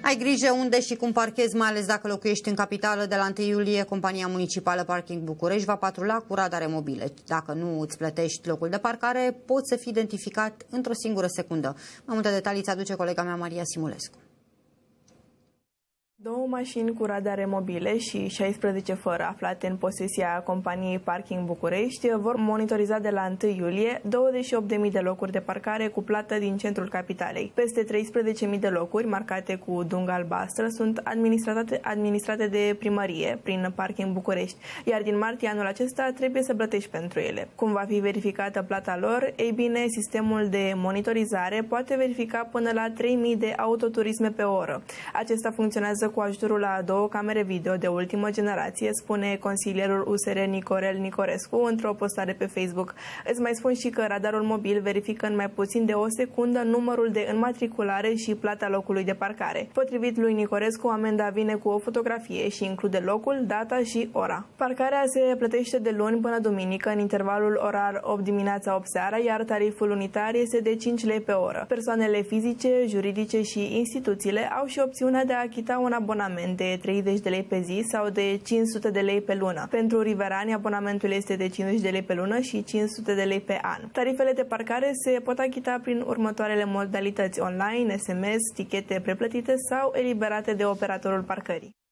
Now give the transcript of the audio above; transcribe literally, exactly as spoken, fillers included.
Ai grijă unde și cum parchezi, mai ales dacă locuiești în capitală. De la întâi iulie, compania municipală Parking București va patrula cu radare mobile. Dacă nu îți plătești locul de parcare, poți să fii identificat într-o singură secundă. Mai multe detalii îți aduce colega mea Maria Simulescu. Două mașini cu radare mobile și șaisprezece fără aflate în posesia companiei Parking București vor monitoriza de la întâi iulie douăzeci și opt de mii de locuri de parcare cu plată din centrul capitalei. Peste treisprezece mii de locuri marcate cu dungă albastră sunt administrate, administrate de primărie prin Parking București, iar din martie anul acesta trebuie să plătești pentru ele. Cum va fi verificată plata lor? Ei bine, sistemul de monitorizare poate verifica până la trei mii de autoturisme pe oră. Acesta funcționează cu ajutorul la două camere video de ultimă generație, spune consilierul U S R Nicorel Nicorescu într-o postare pe Facebook. Îți mai spun și că radarul mobil verifică în mai puțin de o secundă numărul de înmatriculare și plata locului de parcare. Potrivit lui Nicorescu, amenda vine cu o fotografie și include locul, data și ora. Parcarea se plătește de luni până duminică în intervalul orar opt dimineața opt seara, iar tariful unitar este de cinci lei pe oră. Persoanele fizice, juridice și instituțiile au și opțiunea de a achita un abonament de treizeci de lei pe zi sau de cinci sute de lei pe lună. Pentru riverani, abonamentul este de cincizeci de lei pe lună și cinci sute de lei pe an. Tarifele de parcare se pot achita prin următoarele modalități: online, S M S, tichete preplătite sau eliberate de operatorul parcării.